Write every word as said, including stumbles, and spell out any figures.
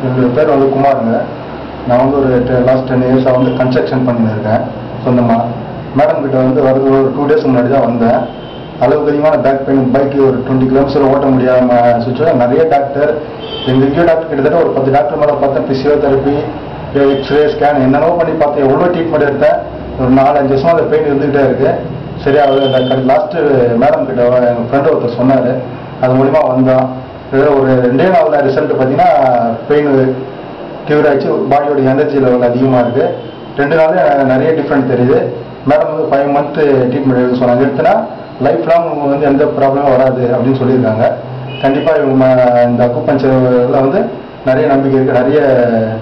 என்னோட பேர் வந்து குமாருங்க. நான் வந்து ஒரு லாஸ்ட் டென் இயர்ஸாக வந்து கன்ஸ்ட்ரக்ஷன் பண்ணியிருக்கேன் சொந்தமாக. மேடம் கிட்ட வந்து வரது ஒரு டூ டேஸ் முன்னாடி தான் வந்தேன். அளவுக்கு அதிகமான பேக் பெயின், பைக்கு ஒரு டுவெண்ட்டி கிலோமீட்டர் ஓட்ட முடியாமல் சுச்சுவேஷன். நிறைய டாக்டர், எங்கள் இந்திய டாக்டர் கிட்டத்தட்ட ஒரு பத்து டாக்டர் மேலே பார்த்தேன். பிசியோதெரப்பி, எக்ஸ்ரே, ஸ்கேன் என்னென்னவோ பண்ணி பார்த்தேன். எவ்வளோ ட்ரீட்மெண்ட் எடுத்தேன். ஒரு நாலு அஞ்சு வருஷமாக அந்த பெயின் இருந்துகிட்டே இருக்குது. சரி, அவர் லாஸ்ட்டு மேடம் கிட்ட எங்கள் ஃப்ரெண்டு ஒருத்தர் சொன்னார். அது மூலிமா வந்தோம். ஒரு ரெண்டே நாளில் ரிசல்ட் பார்த்தீங்கன்னா பெயின் க்யூர் ஆகிடுச்சு. பாடியோட எனர்ஜி லெவல் அதிகமாக இருக்குது. ரெண்டு நாளே நிறைய டிஃப்ரெண்ட் தெரியுது. மேடம் வந்து ஃபைவ் மந்த்து ட்ரீட்மெண்ட் எடுக்க சொன்னாங்க. எடுத்துனா லைஃப் லாங் வந்து எந்த ப்ராப்ளமும் வராது அப்படின்னு சொல்லியிருக்காங்க. கண்டிப்பாக இவங்க இந்த அக்குபஞ்சரில் வந்து நிறைய நம்பிக்கை இருக்குது. நிறைய